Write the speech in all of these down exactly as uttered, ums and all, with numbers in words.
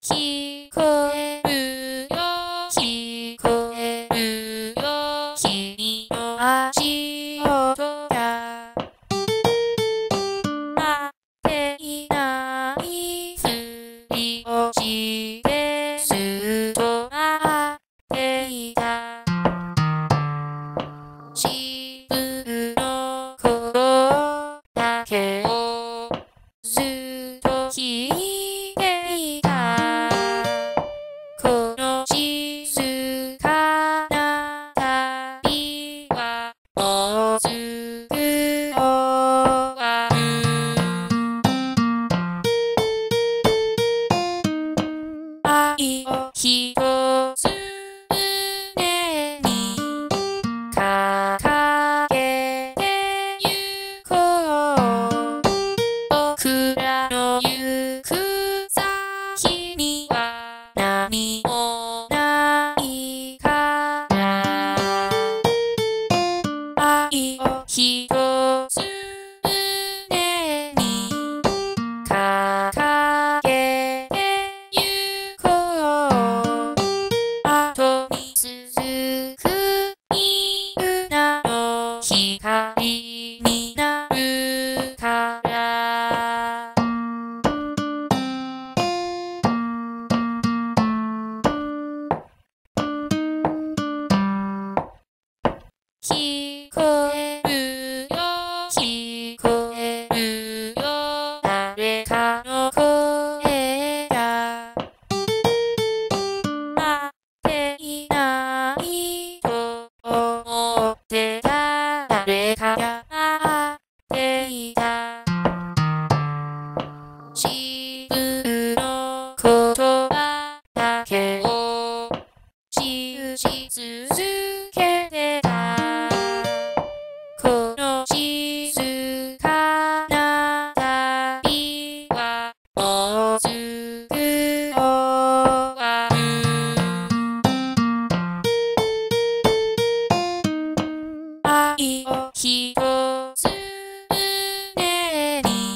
聞こえるよ聞こえるよ君の足音が待っていないふりをしてずっと待っていた自分のことだけをずっと聞いていたこの静かな旅はもうすぐ終わる愛をひとつ胸に掲げてゆこう僕らの行く先には何もないから愛をひとつ胸に掲げてゆこう後に続くみんなの光になるから聞こえるよ聞こえるよ誰かの声が待っていないと思ってた誰かが待っていた自分の言葉だけを信じ続けてたこの静かな旅はもうすぐ終わる愛をひとつ胸に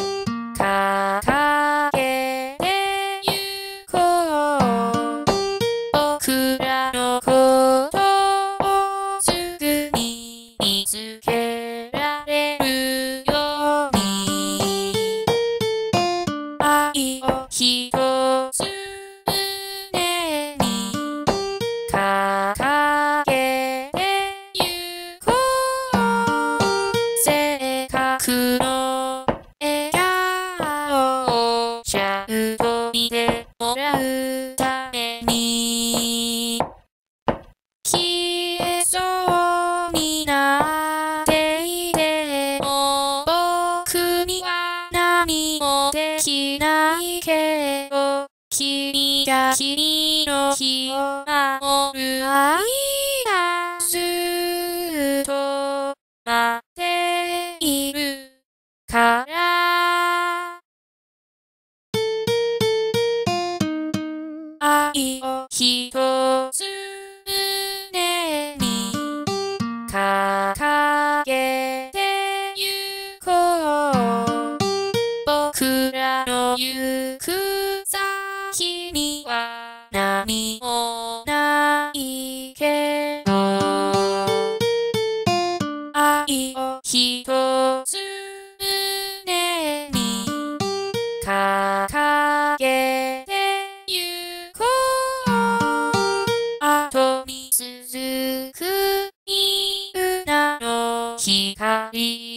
掲げてゆこう僕らのことをすぐに見つけられるように愛をひとつ胸に掲げてゆこうせっかくの笑顔をちゃんと見てもらうために消えそうになっていても僕には何もできないけど君が君の日を守る間ずっと待っているから愛をひとつ胸に掲げてゆこう僕らの行く先には何もないけど愛をひとつ胸に掲げてゆこう後に続くみんなの光